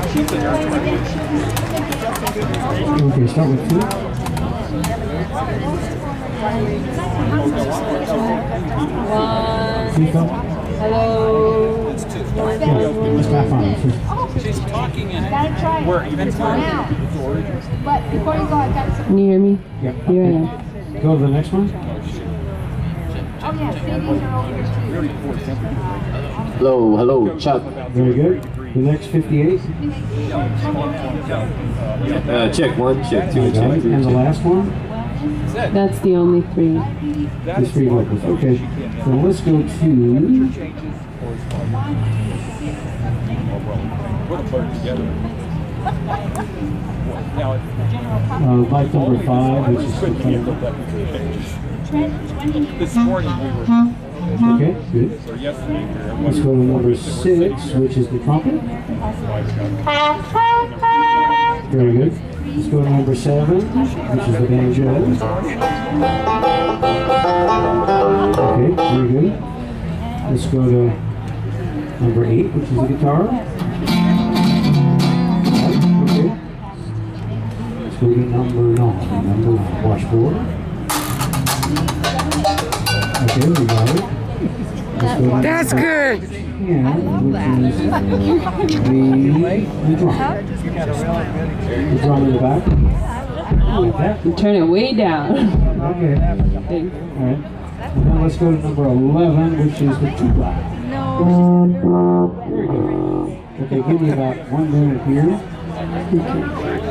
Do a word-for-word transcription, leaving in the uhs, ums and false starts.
Okay, start with two. One. Chico. Hello. Yeah, let's back on. She's talking in it. We're even now. But before you go, I got some. Can you hear me? Yeah. Here I am. Go to the next one. Oh yeah, C Ds are over here too. Hello, hello, Chuck. Very good. The next fifty-eight. Uh, check one, check two, check three. And the last one. That's the only three. These three vocals. Okay. So let's go to uh, light number five, which is This morning we were. okay, good. So yesterday we were. Let's go to number six, which is the trumpet. Very good. Let's go to number seven, which is the banjo. Okay, very good. Let's go to number eight, which is the guitar. Okay. Let's go to number nine. Number nine, washboard. Okay, we got it. Let's go to That's good. ten, which is the, the drum. The drum in the back. Like that. You turn it way down. Okay. Alright. And then let's go to number eleven, which is the tuba. Very good. Okay, give me about one minute here.